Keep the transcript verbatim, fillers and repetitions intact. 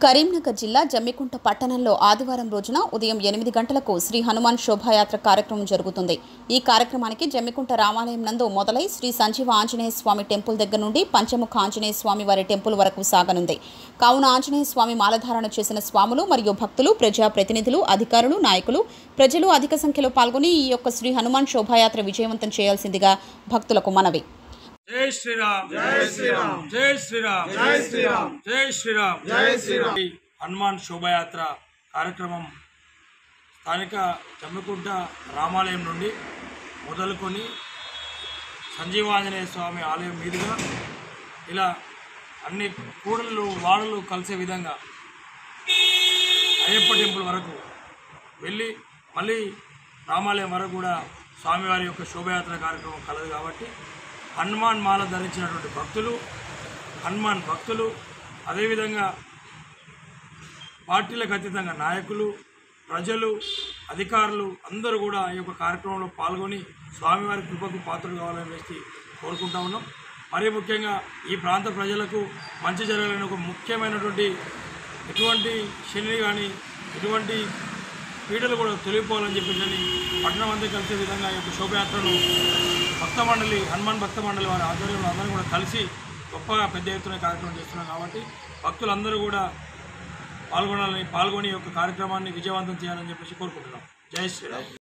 కరీంనగర్ జిల్లా జమ్మికుంట పట్టణంలో ఆదివారం రోజున ఉదయం ఎనిమిది గంటలకు శ్రీ హనుమాన్ శోభాయాత్ర కార్యక్రమం జరుగుతుంది। ఈ కార్యక్రమానికి జమ్మికుంట రామాలయం నందు మొదలై శ్రీ సంజీవ ఆంజనేయ స్వామి టెంపుల్ దగ్గర నుండి పంచముఖ ఆంజనేయ స్వామి వారి టెంపుల్ వరకు సాగనుంది। కావున ఆంజనేయ స్వామి మాలధారణ చేసిన స్వాములు మరియు భక్తులు, ప్రజా ప్రతినిధులు, అధికారులు, నాయకులు, ప్రజలు అధిక సంఖ్యలో పాల్గొని ఈ యొక్క శ్రీ హనుమాన్ శోభాయాత్ర విజయవంతం చేయాల్సిందిగా భక్తులకు మనవి। जय श्री राम जय श्री राम जय श्री राम जय श्री राम जय श्री राम जय श्री राम हनुमान शोभायात्रा కార్యక్రమం స్థానిక జమ్మికుంట రామాలయం నుండి మొదలుకొని సంజీవాంజనేయ స్వామి ఆలయం మీదుగా ఇలా అన్ని కూడళ్ళు వాడలు కలిసే విధంగా అయ్యప్ప టెంపుల్ వరకు వెళ్ళి మళ్ళీ రామాలయం వరకు కూడా స్వామివారి యొక్క శోభాయాత్ర కార్యక్రమం కలదు। కాబట్టి హనుమాన్ మాల ధరించినటువంటి భక్తులు, హనుమాన్ భక్తులు, అదేవిధంగా పార్టీలకు అతీతంగా నాయకులు, ప్రజలు, అధికారులు అందరూ కూడా ఈ యొక్క కార్యక్రమంలో పాల్గొని స్వామివారి కృపకు పాత్రలు కావాలని వేసి కోరుకుంటా ఉన్నాం। మరీ ముఖ్యంగా ఈ ప్రాంత ప్రజలకు మంచి జరగాలని ఒక ముఖ్యమైనటువంటి ఎటువంటి శని కానీ ఎటువంటి పీడలు కూడా తొలగిపోవాలని చెప్పేసి పట్టణం అంతా కలిసే విధంగా ఈ యొక్క శోభయాత్రను భక్త మండలి హనుమాన్ భక్త మండలి వారి ఆధ్వర్యంలో అందరూ కూడా కలిసి గొప్పగా పెద్ద ఎత్తున కార్యక్రమం చేస్తున్నాం। కాబట్టి భక్తులందరూ కూడా పాల్గొనాలని పాల్గొని ఈ యొక్క కార్యక్రమాన్ని విజయవంతం చేయాలని చెప్పేసి కోరుకుంటున్నాం। జై శ్రీరామ్।